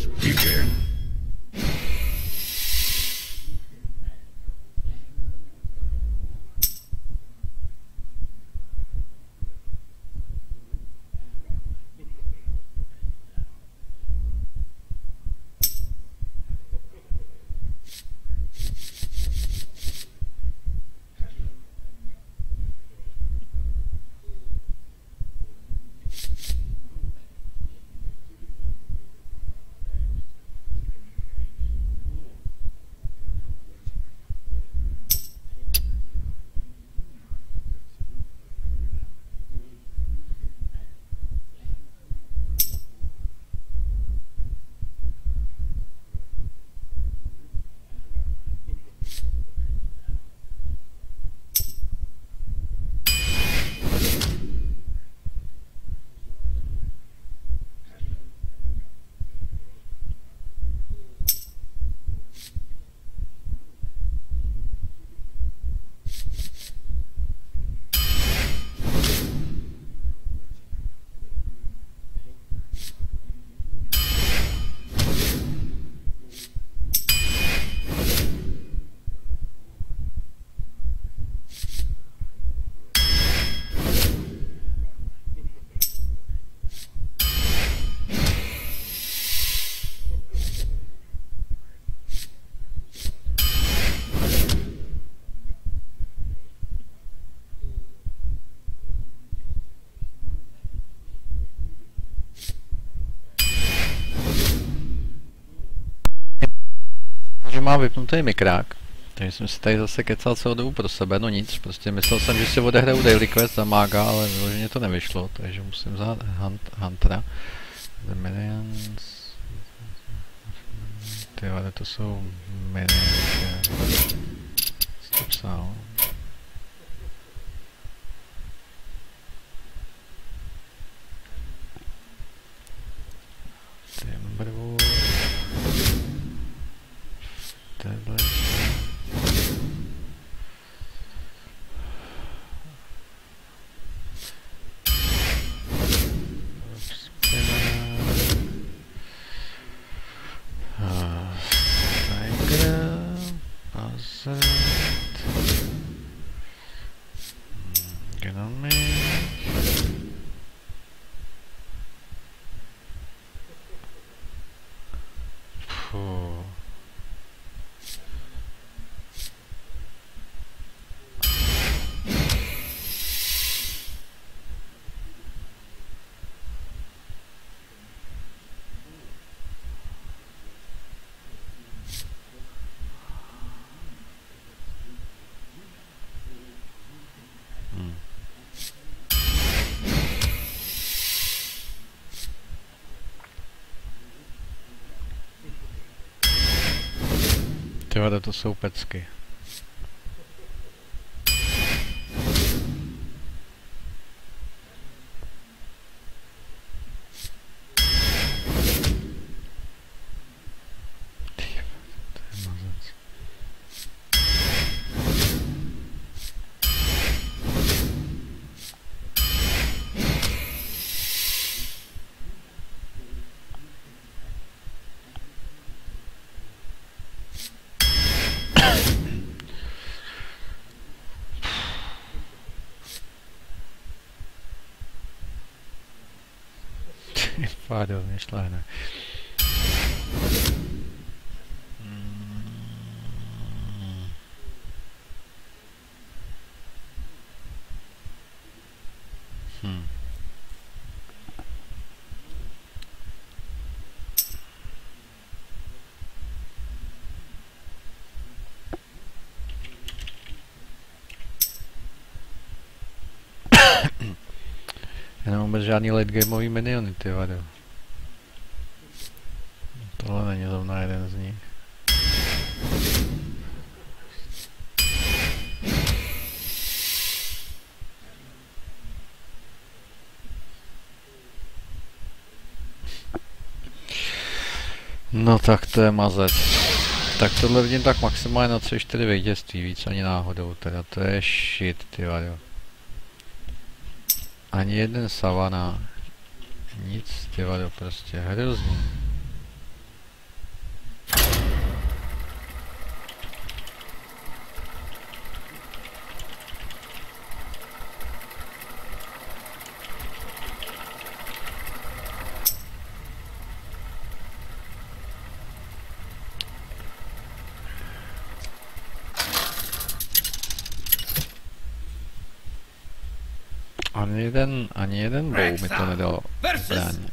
Prepare. Že má vypnutý mikrák, takže jsem si tady zase kecal celou dobu pro sebe, no nic, prostě myslel jsem, že si odehraju daily quest za mága, ale vyloženě to nevyšlo, takže musím za Huntera. The Minions... Tyhle, to jsou Minions, to psal. Timberwolf... Tohle... Get on me. Puh. Tyhle, to jsou pecky. Pádo, myšlené. Já nemám vůbec žádný late gameový miniony, ty vado. Tohle není zrovna jeden z nich. No tak to je mazec. Tak tohle vidím tak maximálně na 3-4 vítězství, víc ani náhodou, teda to je shit, ty vado. Ani jeden savana. Nic, ty vado, prostě hrozný. Ani jeden bow mi to nedalo zbraň.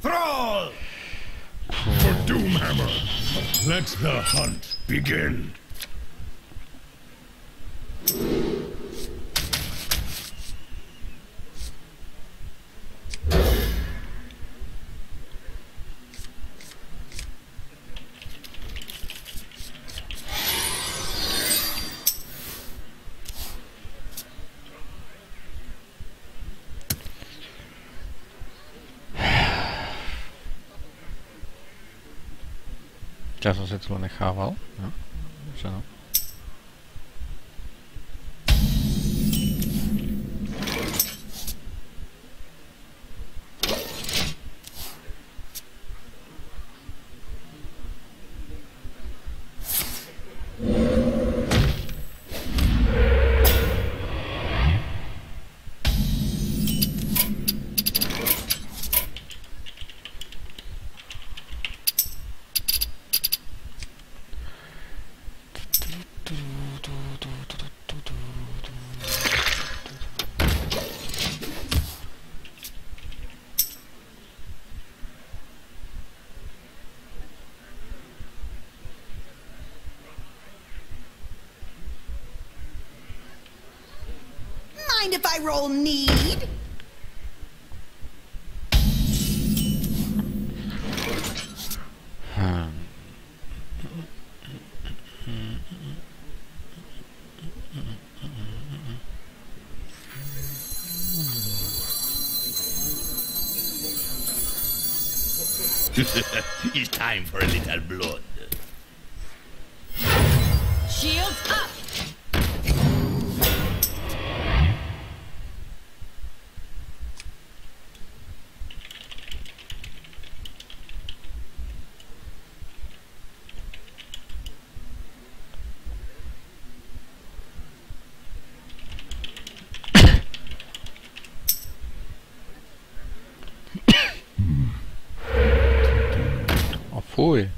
For Doomhammer, let the hunt begin. Já jsem si to nechával. No, dobře no. Mind if I roll need? It's time for a little blood. Shields up! Fuj.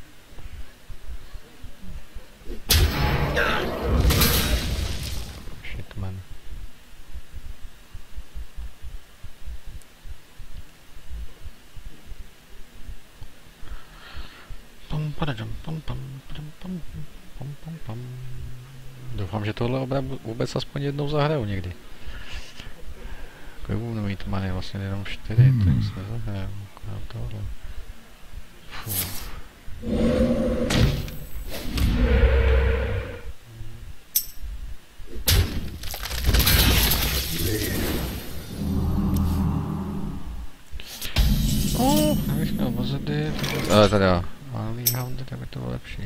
Shitman. Doufám, že tohle vůbec aspoň jednou zahraju někdy. Kolik budu mít many? Vlastně jenom 4, to nic nezahraju. Akorát tohle. Fuh. Abych měl vozedy, teda malý houndy, tak by to bylo lepší.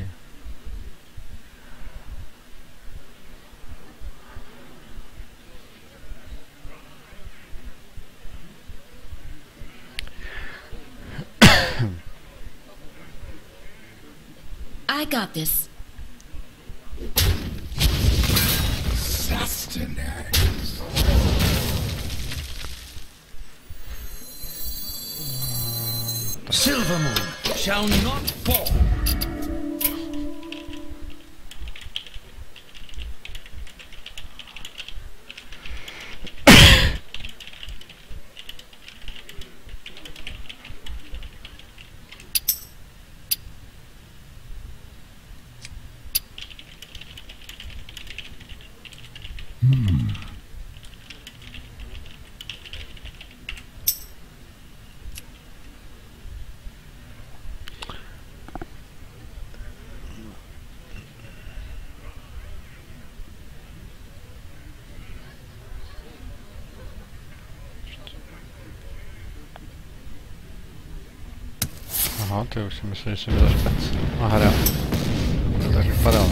I got this. Sustenance. Silvermoon shall not fall. Aha, to už si myslím, že jsem byl špec. A hra. To tak vypadalo.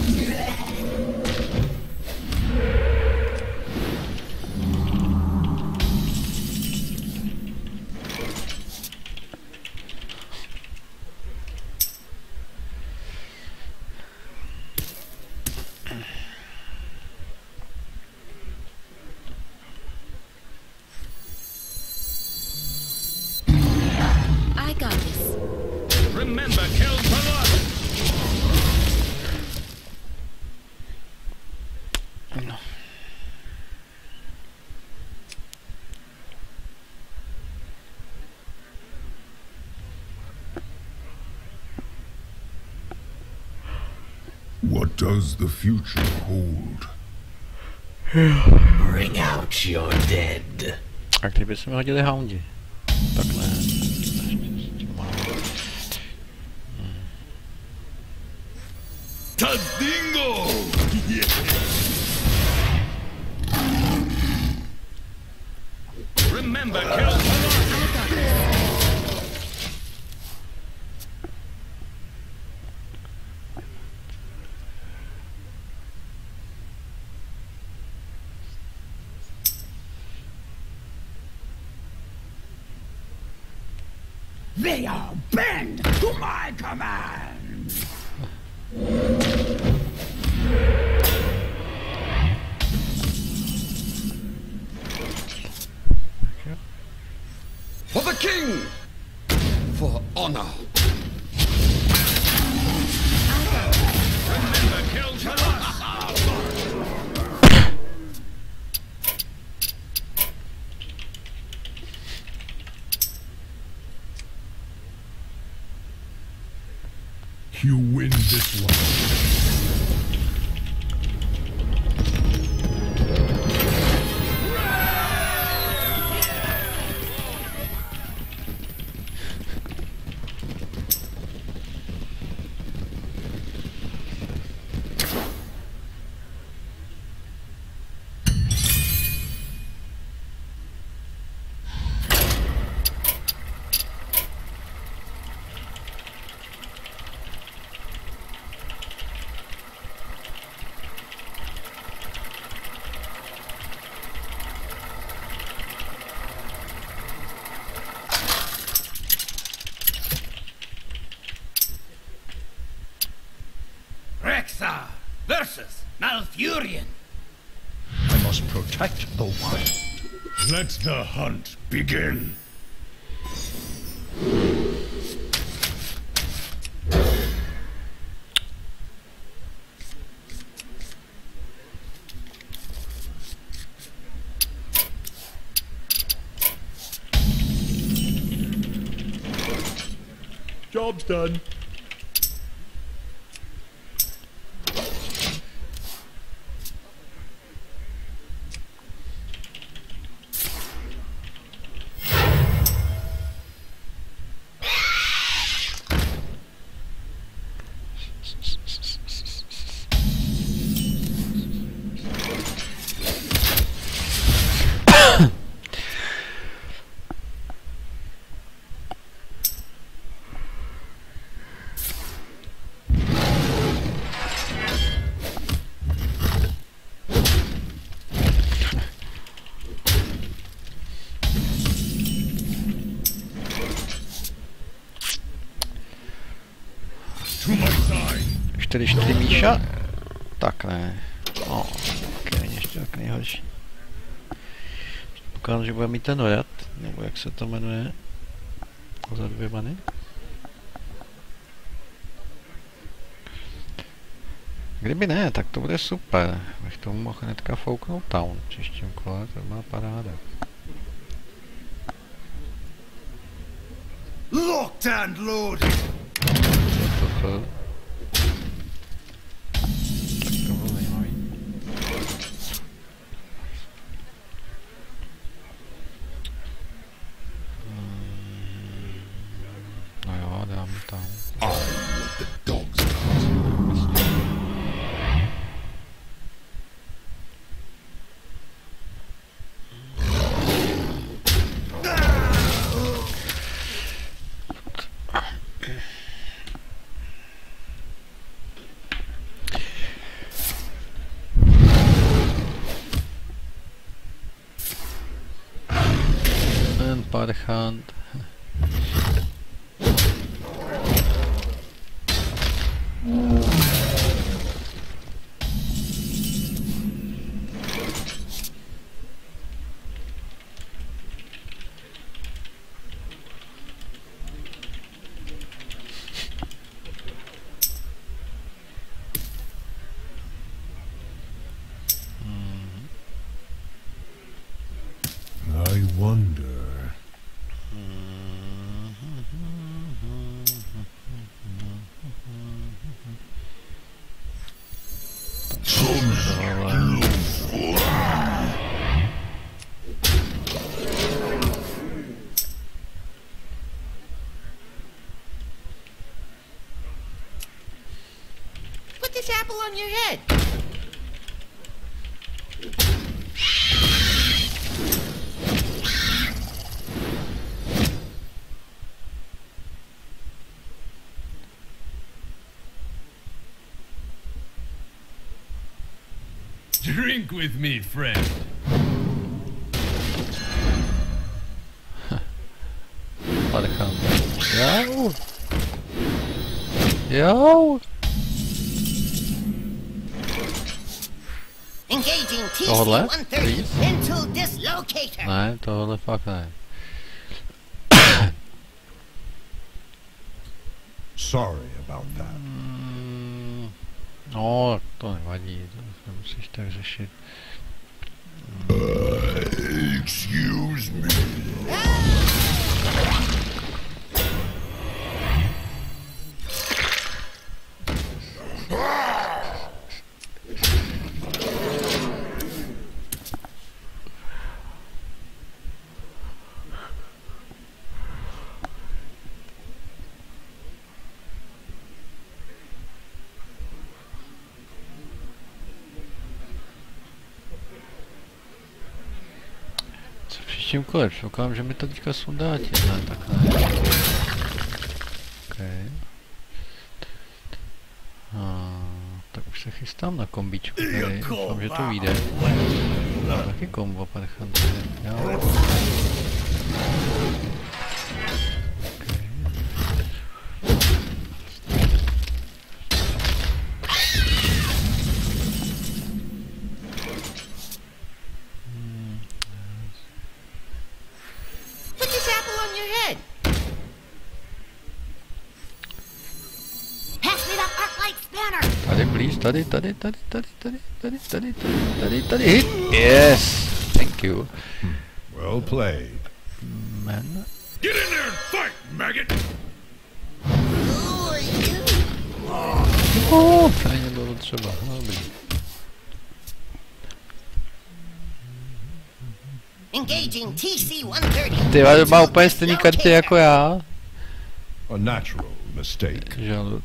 I got this. Remember, kill Palad. does the future hold? Bring out your dead. A kdyby jsme hodili houndi. Takhle. Tazdingo! Remember, kill. They all bend to my command! For the king! For honor! Remember, kill Talas! You win this one. Rexxar versus Malfurion. I must protect the wild. Let the hunt begin. Job's done. To my side. 4 Míša? Tak ne. No, tak není ještě tak nejhorší. Pokládám, že bude mít ten rad, nebo jak se to jmenuje. Za 2 many. Kdyby ne, tak to bude super. Bych tomu mohl hnedka fouknout town v příštím kole, to má paráda. Locked and loaded. Tak to bylo zajímavý. No jo, dám tam. The dogs. Parchant. I wonder. Put this apple on your head. Drink with me, friend. Parchant. Jau! Jau! Engaging Tohle? TC-130 Please? into dislocator. Ne, tohle fakt ne. Sorry about that. No, to nevadí, to nemusíš tak řešit. Excuse me. Příštím kole, doufám, že mi to teďka sundá tě, ne, tak ne. Okay. Tak už se chystám na kombičku tady, doufám, že to vyjde. Taky kombo, parchant. Jo. Put this apple on your head. Pass me that arc-light spanner. Tady, please, tady, hit! Yes! Thank you. Well played. Man. Get in there and fight, maggot! Who are you? Tady nebylo třeba, no dobrý. Engaging TC-130. Ty má úplně stejný karty jako já. A natural mistake. Žalud.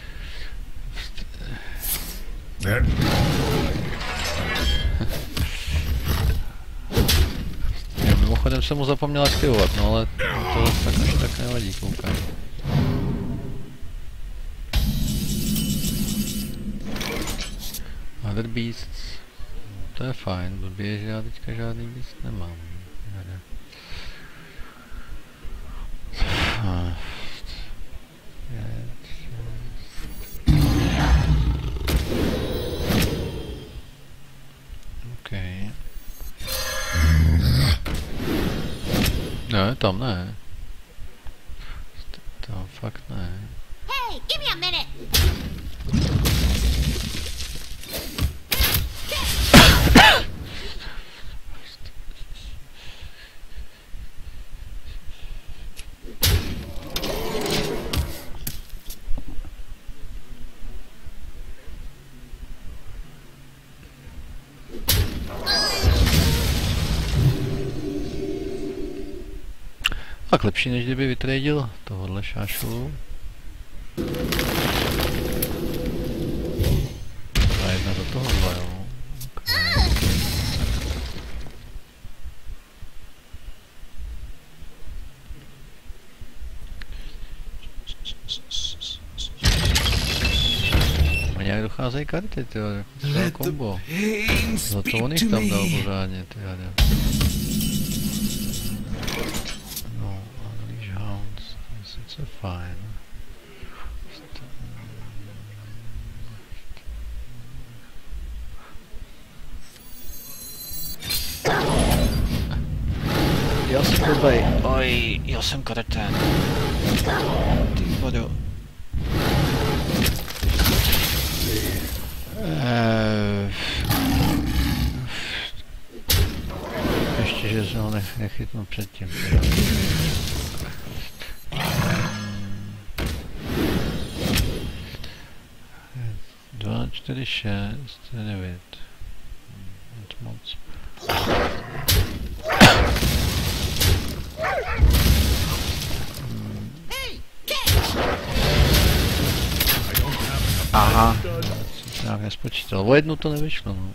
Já mimochodem jsem mu zapomněl aktivovat, no ale to tak až tak nevadí, koukám. Other beasts. To je fajn, blbě, že já teďka žádný beast nemám. Okay. Ne, tam ne. Tam fakt ne. Hey, give me a minute. Tak lepší, než kdyby vytradil tohohle šášulu. A jedna do tohohle, jo. Okay. A nějak docházejí karty, tyjo, třeba kombo. Za to on jich tam dal pořádně, tyjo. So fine. Já jsem blbej. Oj, já jsem karetén. Ty vodo. Ještě, že se ho nechytnu předtím. 2, 4, 6, 9. Moc. Aha, jsem se nějak nespočítal. O jednu to nevyšlo, no.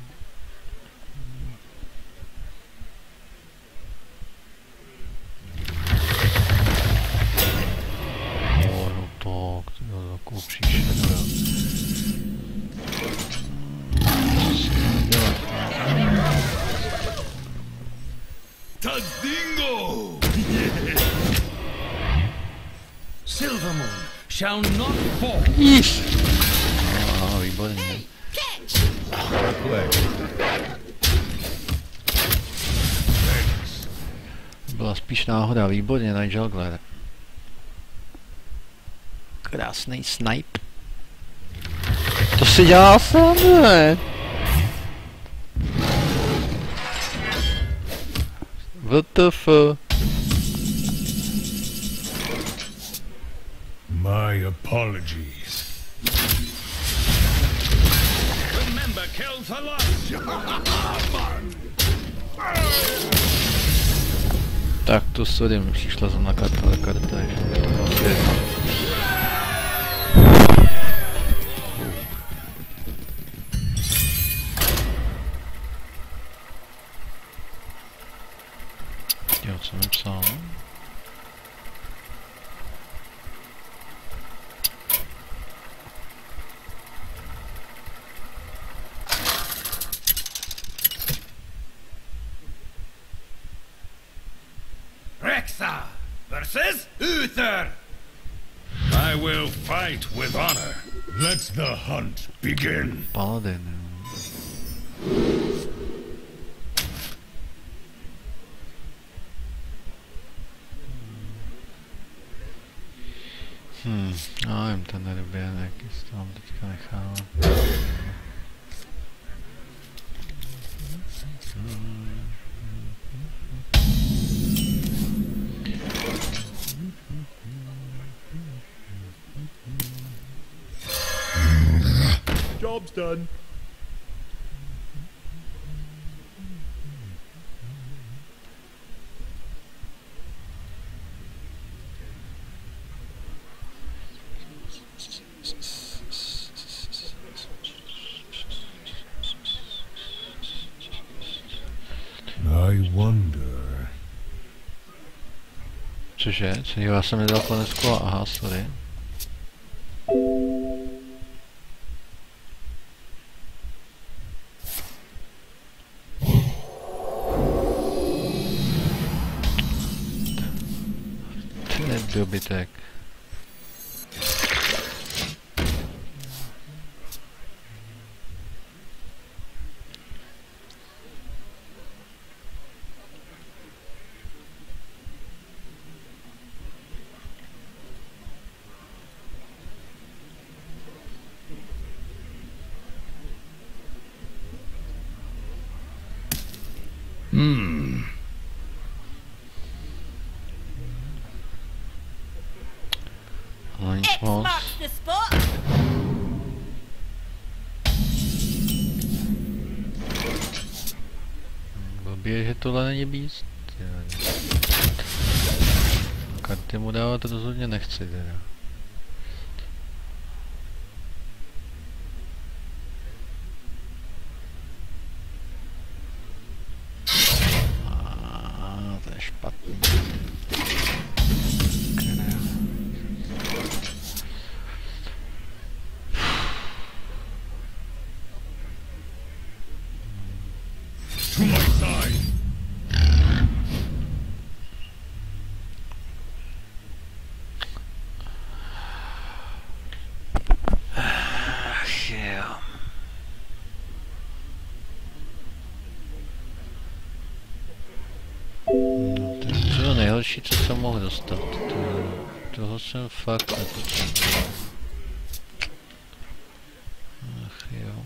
No to, takovou příšernou. Tazdingo! Silvermoon shall not fall. No, výborně. Byla spíš náhoda, výborně, Nigel Glare. Krásný snipe. To si dělá sám, ne? WTF. My apologies. Remember, kill for life. Tak to sorry, mi přišla zrovna karta, že to bylo jedno. Jo, co mi psal? Rexa versus Uther. I will fight with honor. Let the hunt begin. Paladin. Já nevím, ten nervě, jaký se tam teďka nechává. Job's done. I wonder. Cože? Já jsem nedal konesku a aha, sorry. Ty nedobytek. No nic moc. Marks the spot. Blbě, že tohle není Beast. Karty mu dávat rozhodně nechci teda. To je špatný. To my side. Ach jo. No, to je to nejhorší, co jsem mohl dostat. Toho jsem fakt nepotřeboval. Ach jo.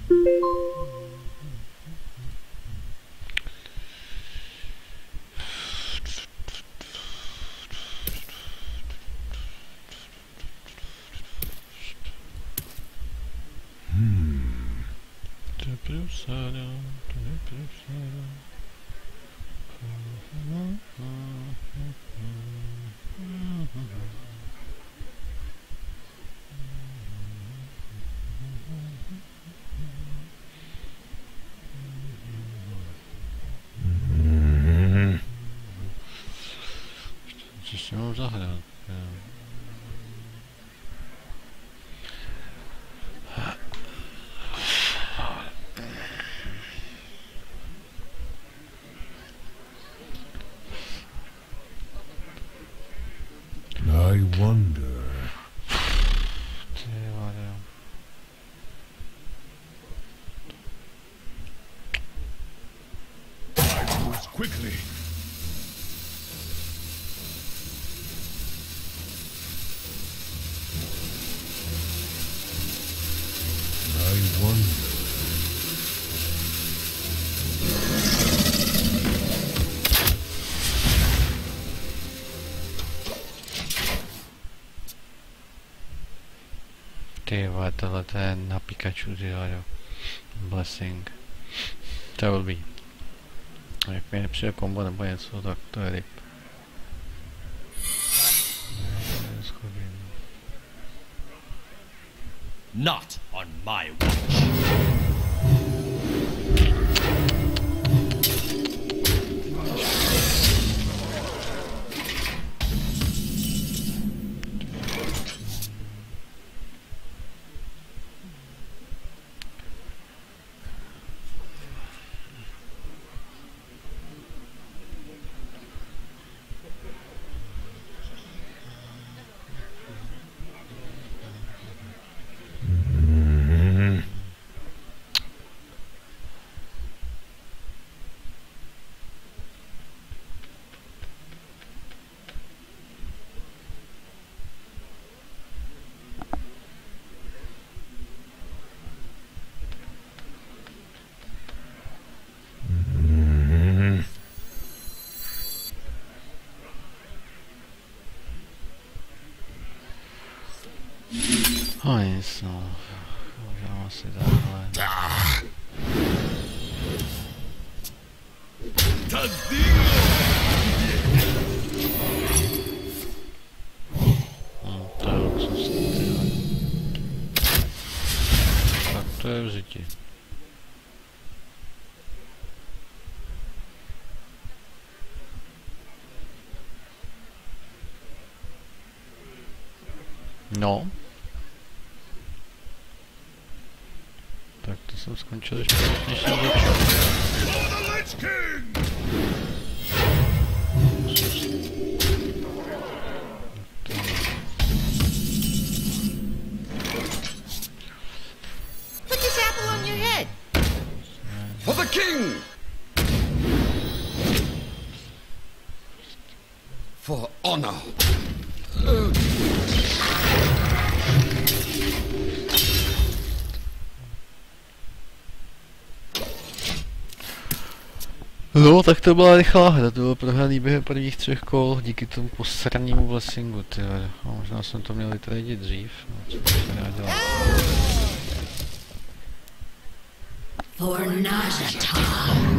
Co si mám zahrát? I wonder. I move quickly. I wonder. Ty vole, tohle to je na Pikachu, ty jo. Blessing. To je blbý. Jak mi nepřijde kombo nebo něco, tak to je rip. Not on my watch. No nic, no. Můžeme asi takhle. No, to je luxus, tyhle. Tak to je vzítí. No. Tak to jsem skončil ještě než jsem začal. Put this apple on your head. For the king! For honor. No, tak to byla rychlá hra, to bylo prohraný během prvních 3 kol, díky tomu posranému blessingu, tyhle. No, možná jsem to měl vytradit dřív, no, co bych se nedá dělat. For Najatar.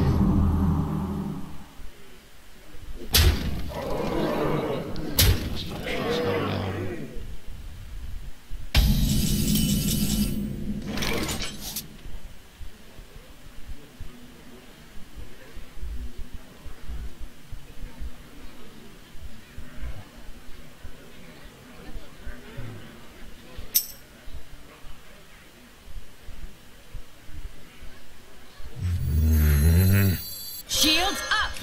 Shields up!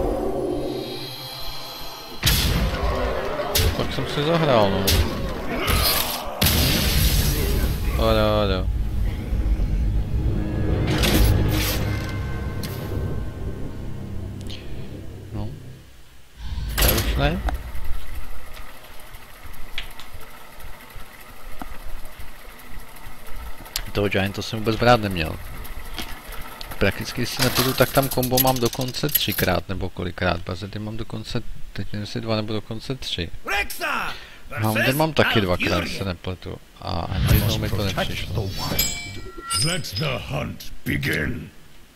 Tak jsem si zahrál, no. Odo. No. To už ne? Toho Gianta jsem vůbec brát neměl. Prakticky si nepůjdu, tak tam kombo mám dokonce 3krát nebo kolikrát. Bazety mám dokonce, teď nevím si 2 nebo dokonce 3. Hounder mám taky 2krát, se nepletu. A ani jednou mi to nepřišlo. Let the hunt begin.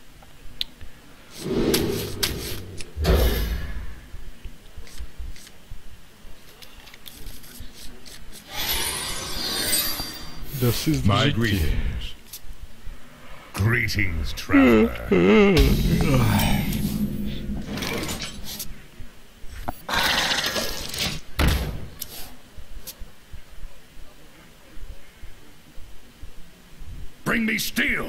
My greetings. Greetings, traveler. Bring me steel.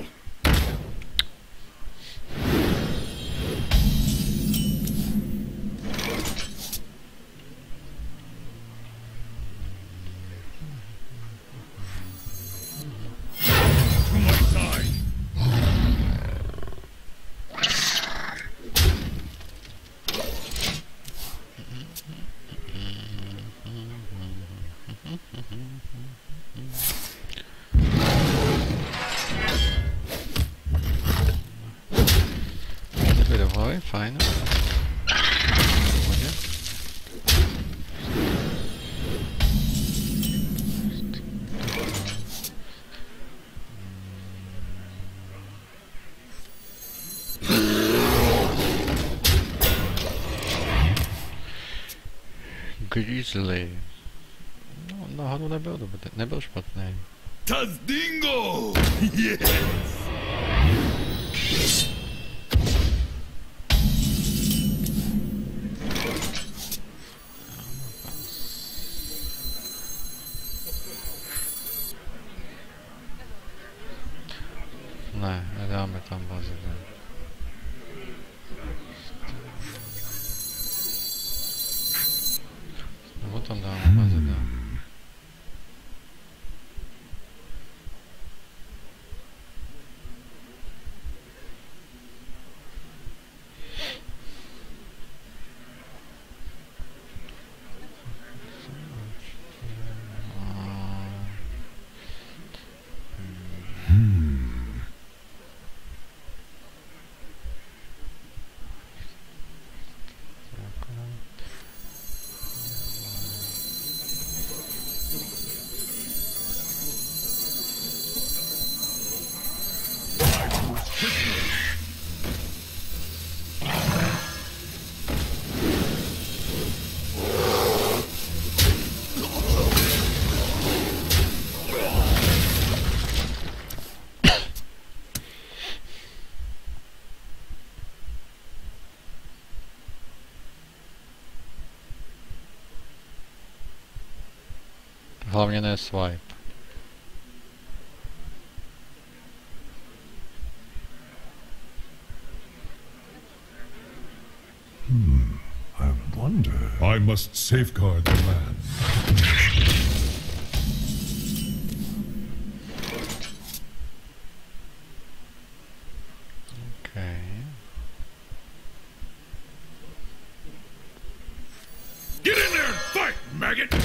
To my side. Dovolej, fajn. Pohodě. Grizzly. No, nahoru nebyl dobrý, nebyl špatný. Tazdingo! Yes! Ne, nedáme tam bazilku. Nebo tam dáme bazilku. Hlavně ne swipe. I wonder. I must safeguard the land. Okay. Get in there and fight, maggot!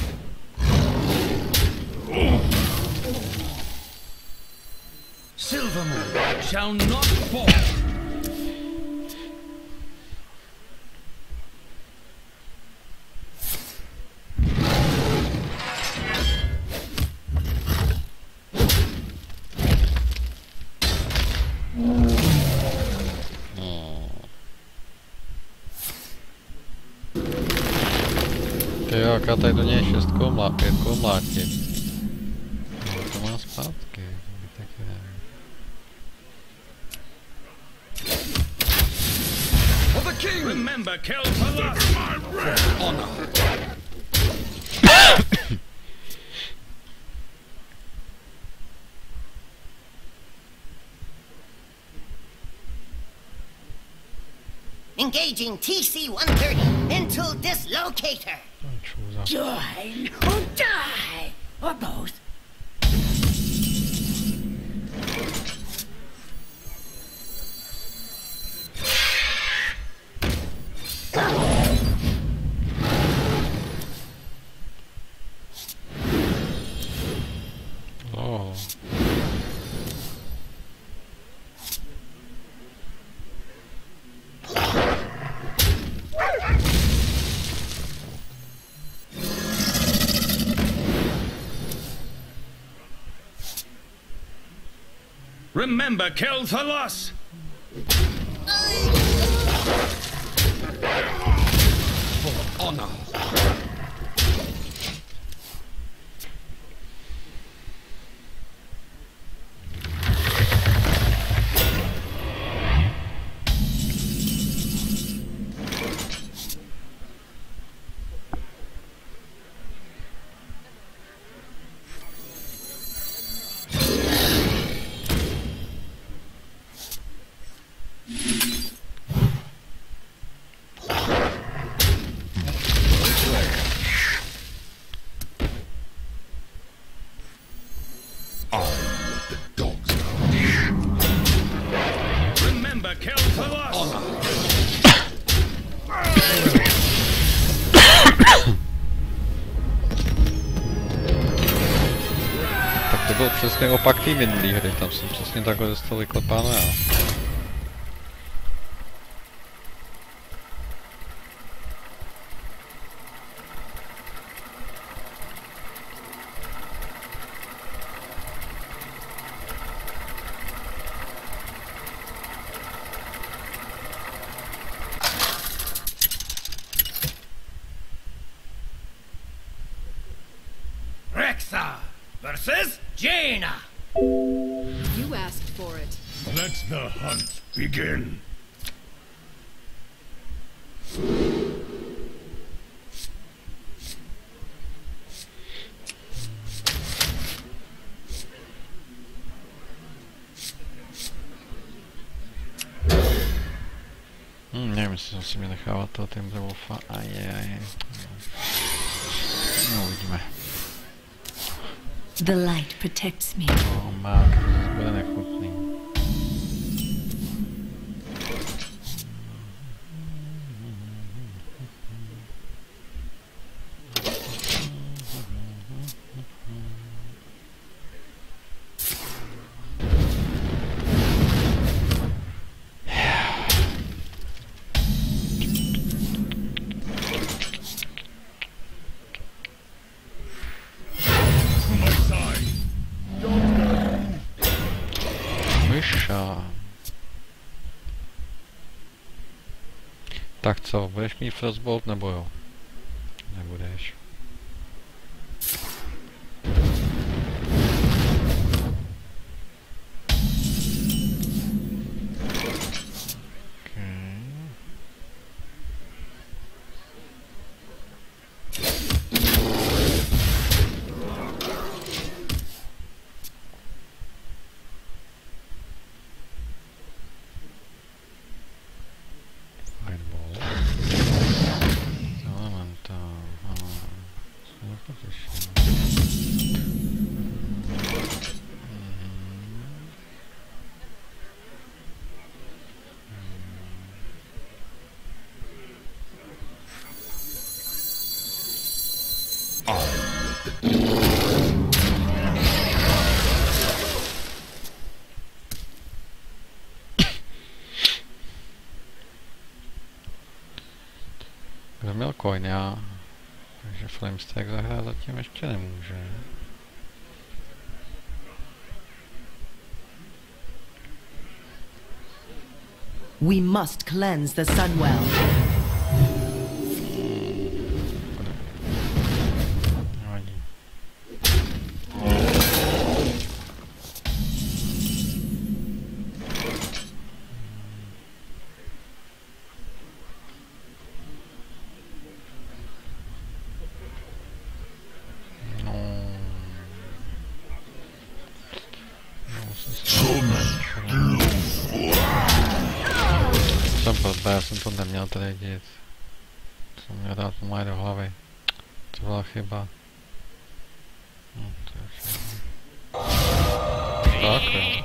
Silvermoon shall not fall. Jo, jaká tady do něj 5 komlátit. No, to má zpátky, taky nevím. For the king! Remember, Kel'Thuzad. For honor! Engaging TC-130 into dislocator. Join or die, or both. to. Remember Kel'Thuzad! For honor. Remember Kel'Thuzad! Honor. Tak to byl přesně opak té minulý hry, tam jsem přesně takhle dostal vyklepáno já. Rexxar versus Jaina! You asked for it. Let the hunt begin. Nevím, jestli jsem si mě nechávat toho Timberwolfa. Ajajaj. No, uvidíme. The light protects me. Oh, má, to bude nechutný. Tak co, budeš mít Frostbolt nebo jo? Nebudeš. Kdo měl coin, já. Takže Flamestack zahrát zatím ještě nemůže. We must cleanse the Sunwell. Nevadí. Já jsem to neměl tady dělat. Jsem měl dát pomalu do hlavy. To byla chyba. No, to je všechno. Tak jo.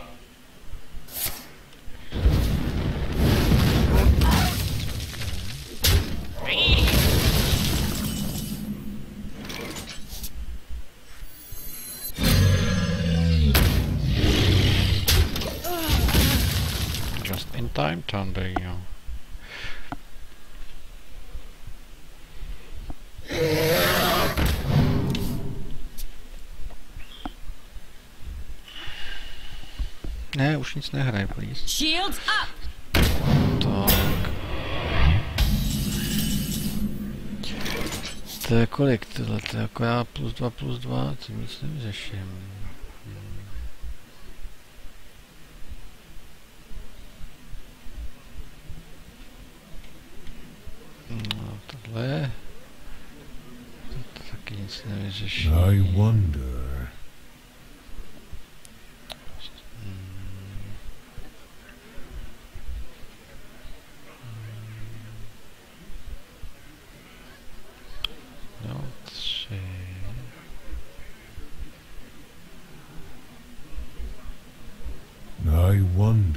Time Thunder, jo. Ne, už nic nehraje, please. Shields up! Tak. To je kolik tohle? To je jako já +2, tím nic nevyřeším. No, tohle je... To taky nic nevyřeší. I wonder. No, 3. I wonder.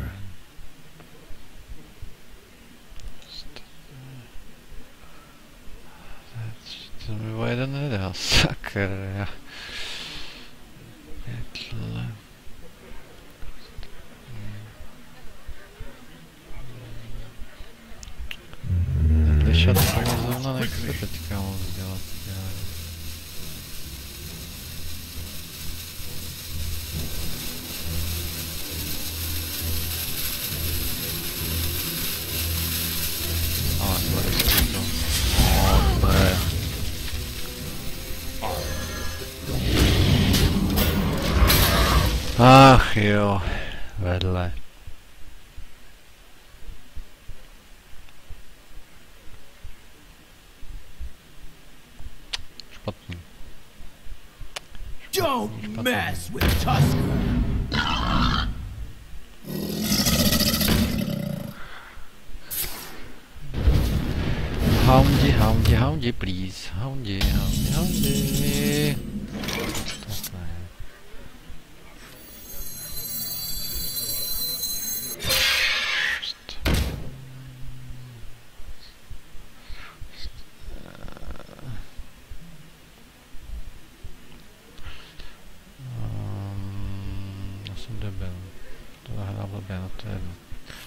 To mi o jeden nedá, sakra. Pětle. Slyšet to zrovna nechci teďka moc dělat. Ale to je to. To je. Ach jo, vedle. Špatný. Don't mess with Tusker. Houndi, please. Houndi. Takhle. Já jsem debil. To zahrál blbě, no to je jedno.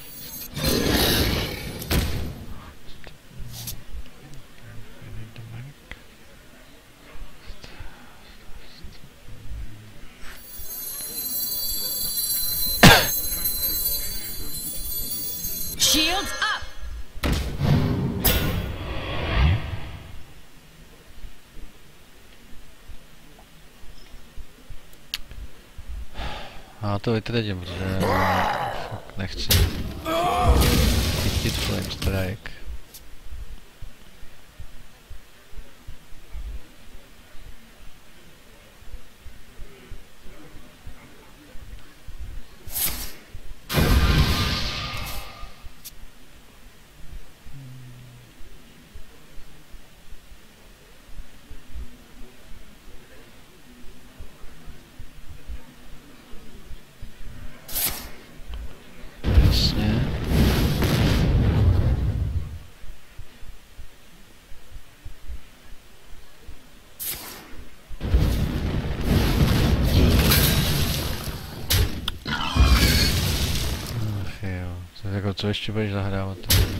Shields up! A to vytredím, protože fakt nechci chytit Flame Strike. Jasně. Ach jo, to je jako co ještě budeš zahrávat?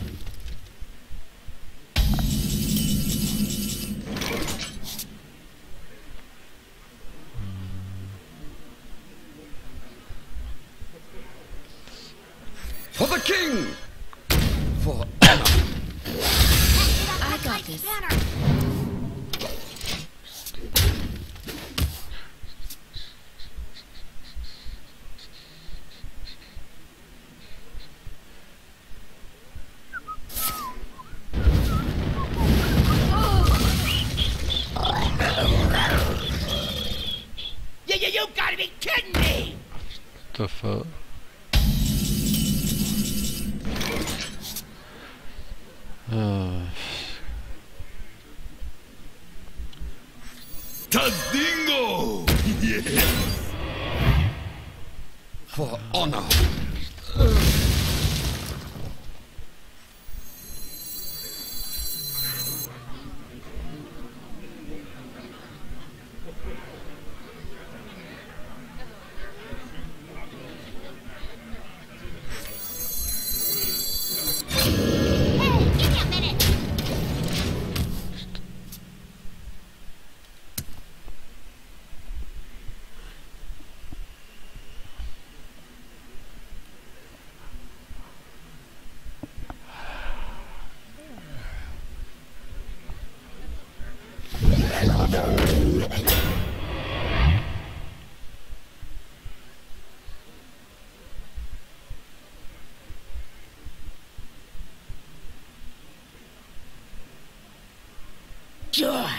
For the king! For honor! I got this. You gotta be kidding me! To fuck? Tazdingo! Yes! For honor!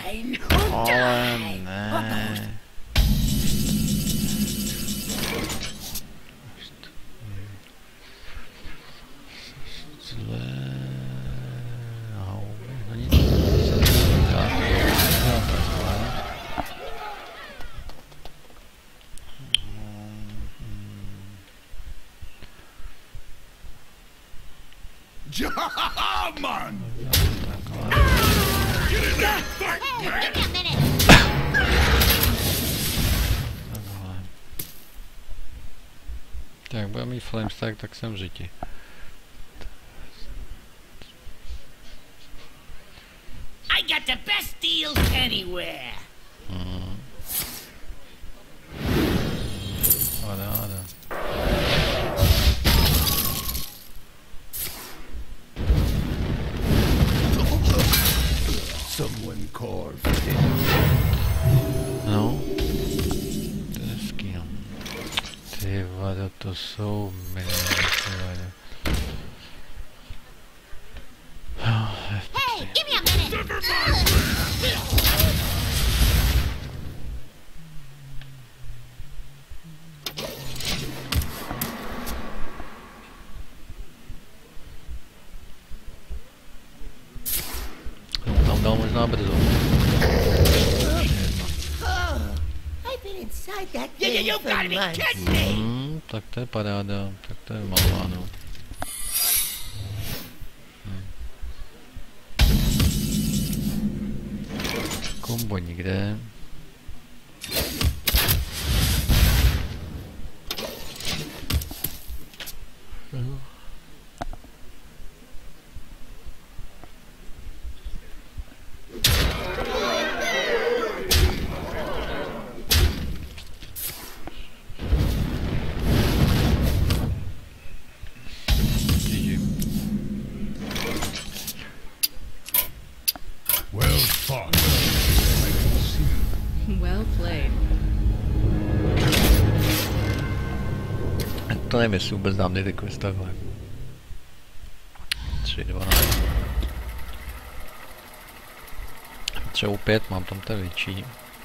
mine. Ale ne. Zlé... No nic. Man! Hey, give me a minute. Tak, budeme mít flamestack, tak jsem v řiti. I got the best deals anywhere. Paráda. Someone call for him. No. To je hezký, no. Ty vado, to jsou miliony, ty vado. Hey, give me a minute. Tam dal možná brzo. I've been inside that thing you gotta be kidding me. Tak to je paráda, tak to je malováno. Kombo nikde. Well fought. Well played. To nevím, jestli vůbec dám ty quest takhle. 3-12. Třeba 5, mám tam ten větší.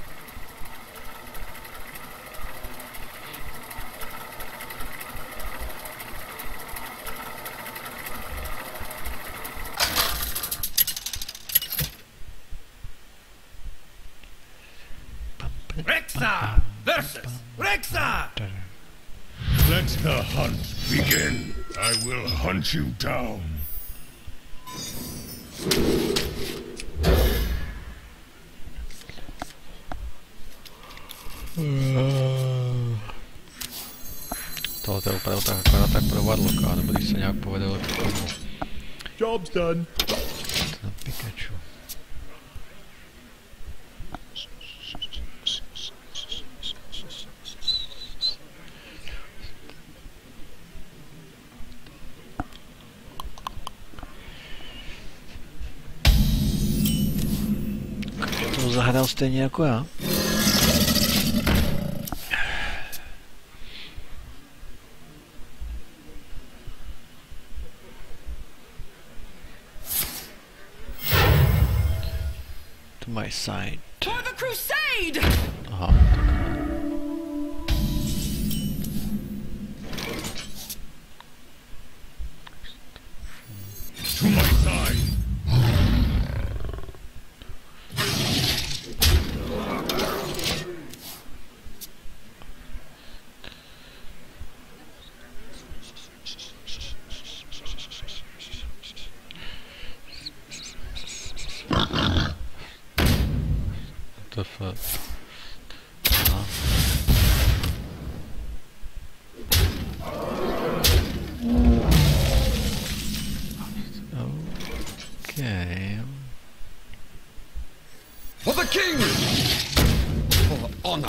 Rexxar versus Rexxar! Let the hunt begin. I will hunt you down. Tohle je opravdu tak akorát tak provadlo, nebo když se nějak povedelo k tomu. Job's done. Ten Pikachu. To zahrál stejně jako já. To my side. For the crusade! Aha, takhle. To my side. To f... Okay. For the king! For honor!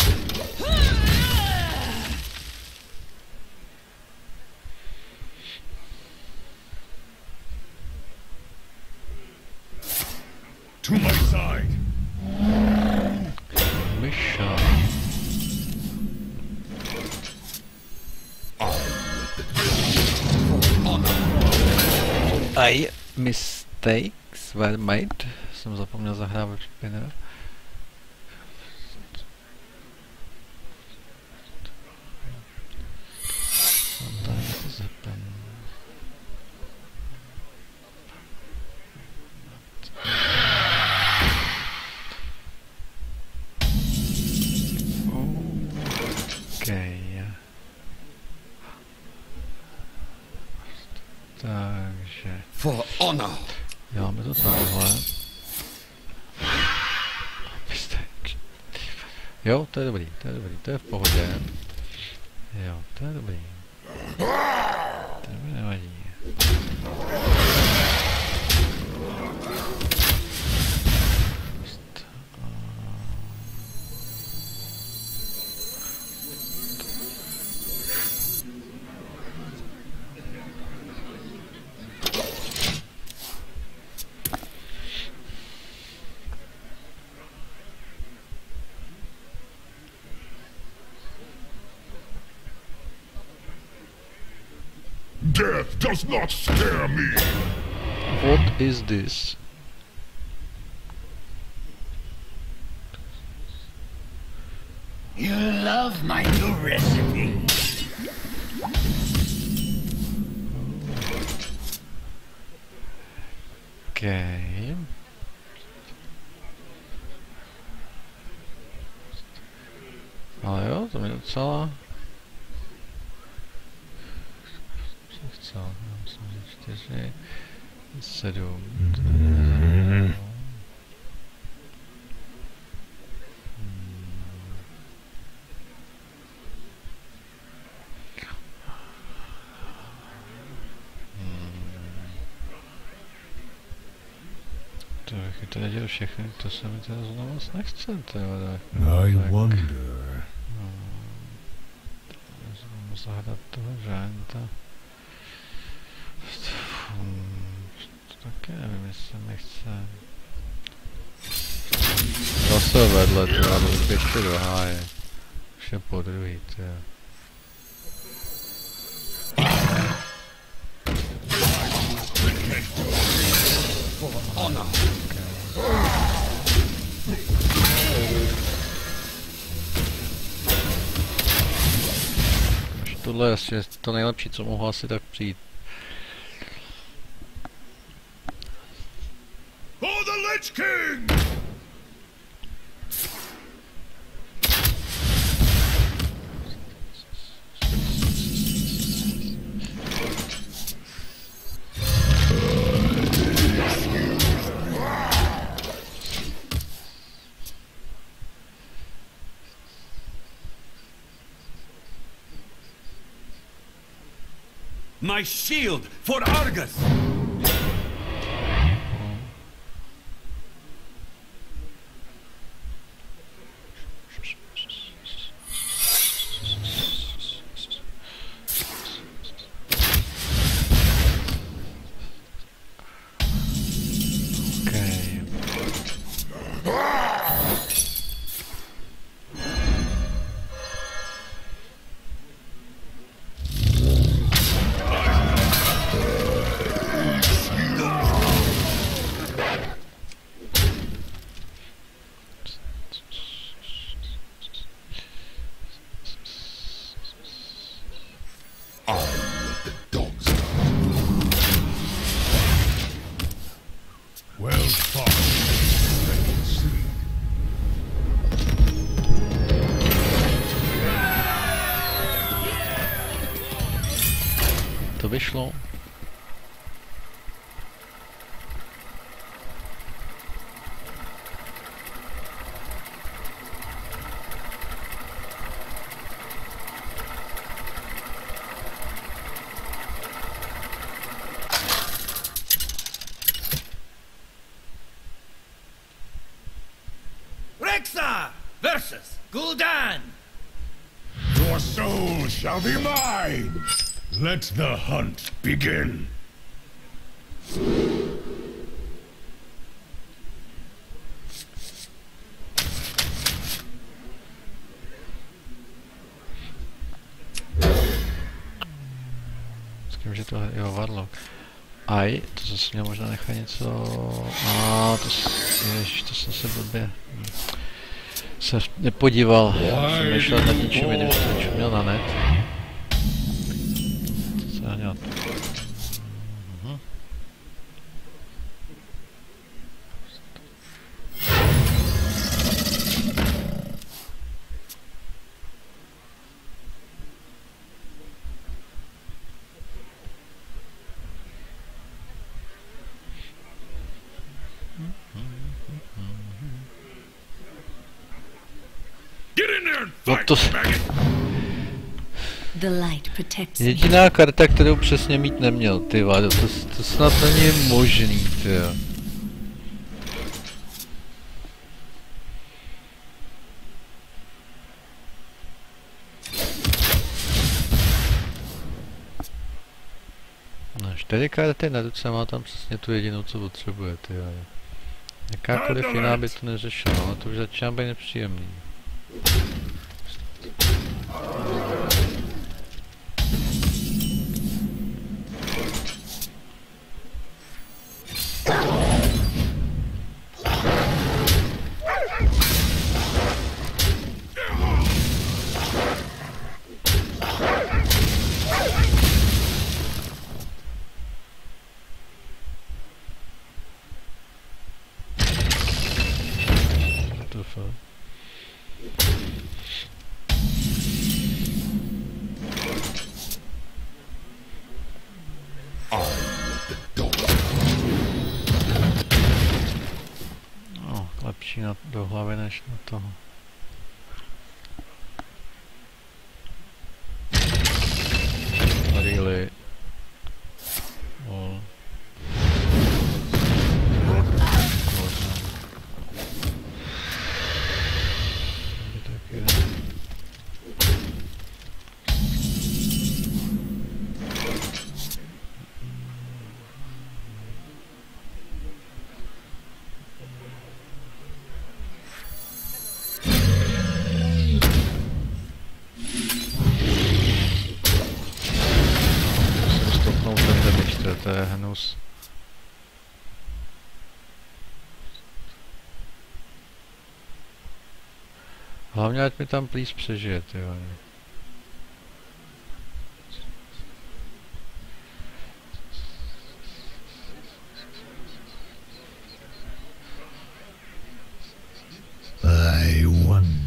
To my side. Mission. I mistakes were made. Jsem zapomněl zahrávat spinner. Takže... For honor. Děláme to takhle. Jo, to je dobrý, to je v pohodě. Jo, to je dobrý. To mi nevadí. Death does not scare me. What is this? You love my new recipe. Okay. Ale jo, to mi docela... Co? 4, 7. To bych to nedělal všechny, to se mi teda znovu moc nechce, I wonder. Znovu zahrát toho žánta. To taky nevím, jestli se mi chce. Zase vedle, to já budu běžte do háje. Už je po druhý, to je. Tohle je asi to nejlepší, co mohu asi tak přijít. For the Lich King! My shield for Argus! Well fought. To vyšlo. Rexxar versus Gul'dan. Your soul shall be mine. Let the hunt begin. Myslím, že to je Warlock. Aj, to zase měl možná nechat něco... Ježiš, to jsem se blbě... se nepodíval, přemýšlel nad ničím jiným, co měl na net. Co se dělat? No to... The light protects me. Jediná karta, kterou přesně mít neměl, ty vado, to snad není možný, ty jo. No, 4 karty na ruce má tam přesně tu jedinou, co potřebuje, ty jo. Jakákoliv jiná by to neřešila, ale to už začíná být nepříjemný. No, lepší do hlavy než na toho. Really? Oh. To je hnus. Hlavně ať mi tam please přežije, tyjo. I wonder.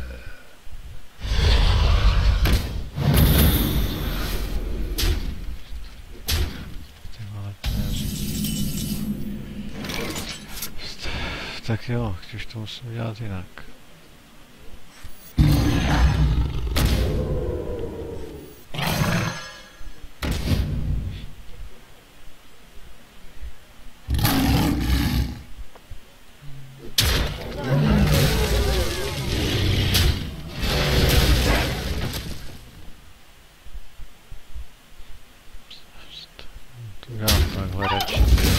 Tak jo, když to musím dělat jinak. To dám takhle radši.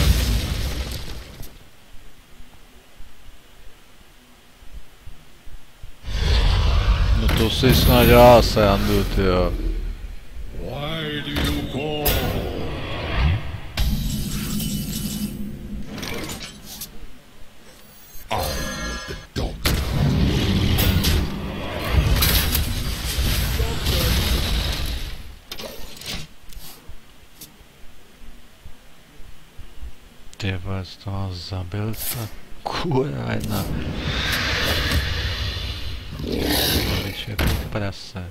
No to si snad dělá srandu, tyjo. Why do you call? I'm the dog. Ty vole, z toho zabil ta kurva jedna. Je to prase.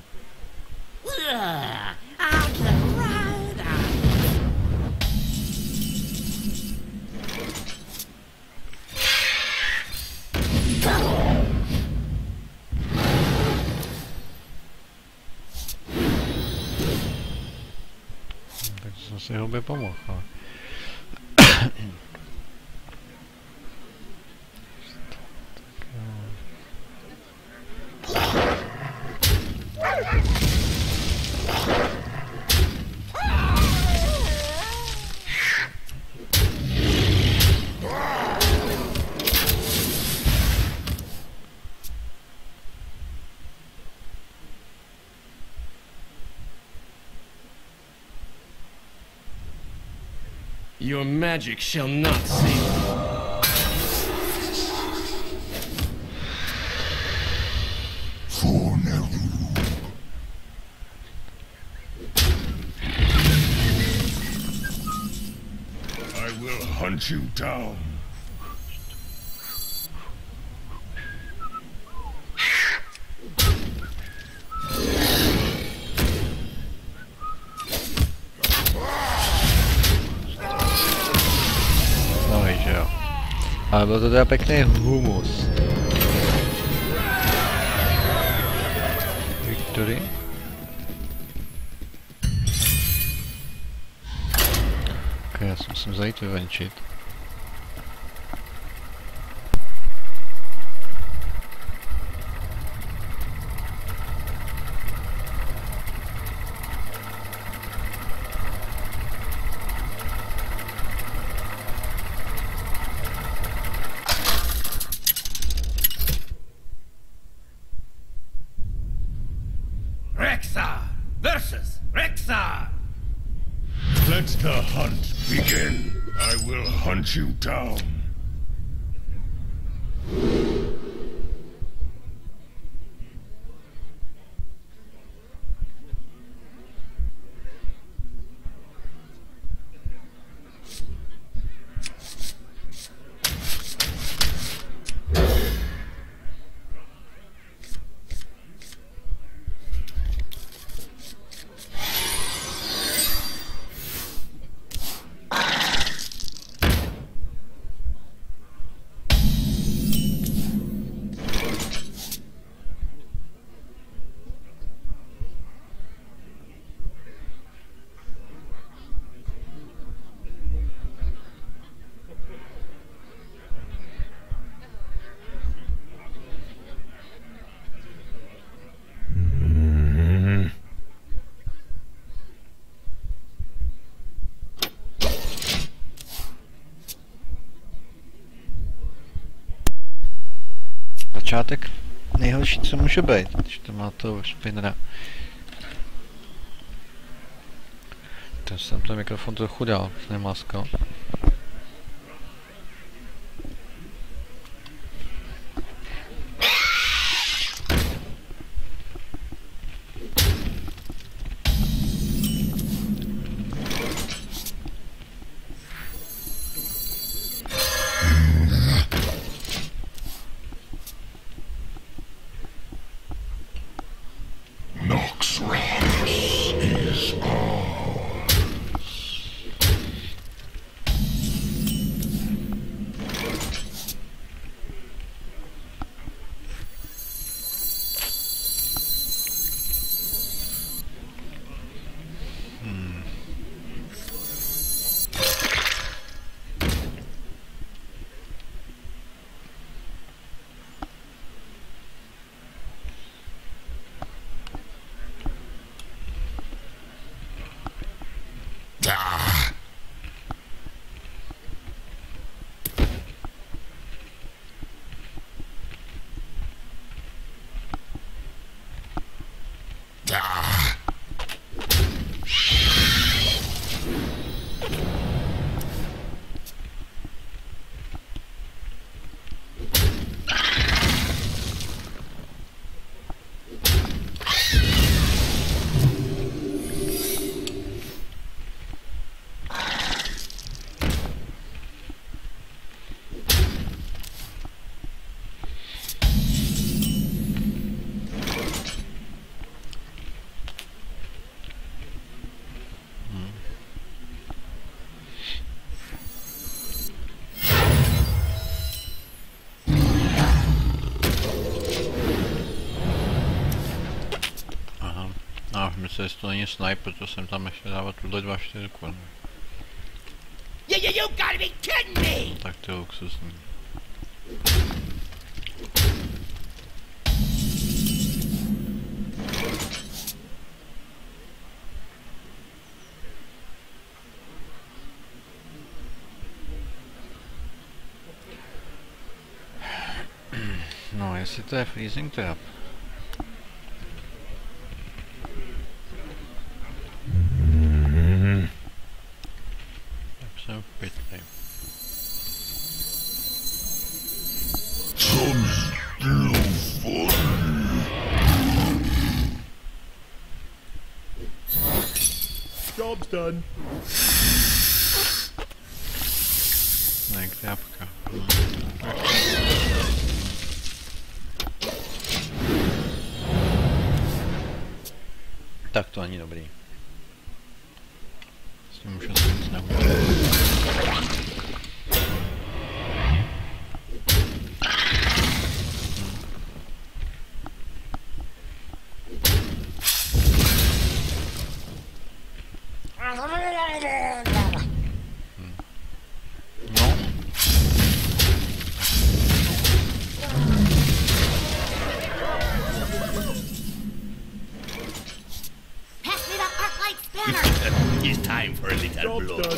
Takže jsem si hobě pomohl. Your magic shall not save me. I will hunt you down. Ale byl to teda pěkný humus. Victory. Ok, já si musím zajít vyvenčit. Rexxar versus Rexxar. Let the hunt begin. I will hunt you down. Začátek nejhorší, co může být, když to má toho spinnera. Teď jsem ten mikrofon trochu dal, nemaskal. Myslel, že to není sniper, to jsem tam ještě dával tuhle 2-4. You gotta be kidding me! Tak to je luxusní. No, jestli to je freezing trap. Tak jsem v pytli. Job's done. Ne, křápka. Tak to ani dobrý. S tím už asi nic neudělat. time for a little blood.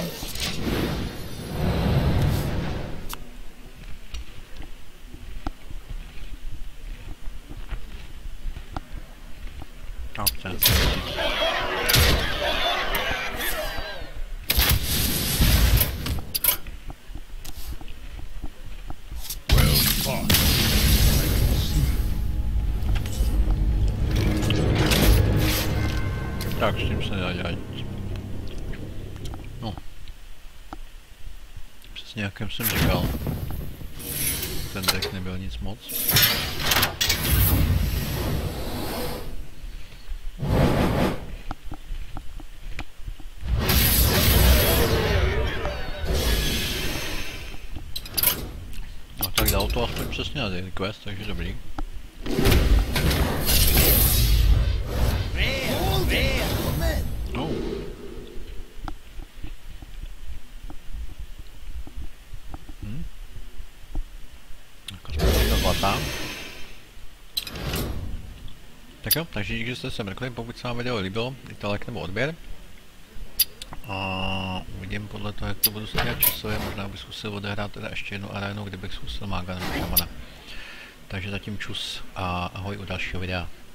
Dobře. Well fought. Tak, s tím se nedá dělat nic. No. Přesně jakým jsem říkal. Ten deck nebyl nic moc. No tak dal to aspoň přesně na daily quest, takže dobrý. No. Jako společnost zlatá. Tak jo, takže díky, že jste se mrkli, pokud se vám video líbilo, dejte like nebo odběr. A uvidím podle toho, jak to budu stříhat časově, možná bych zkusil odehrát teda ještě jednu arénu, kde bych zkusil mága nebo šamana. Takže zatím čus a ahoj u dalšího videa.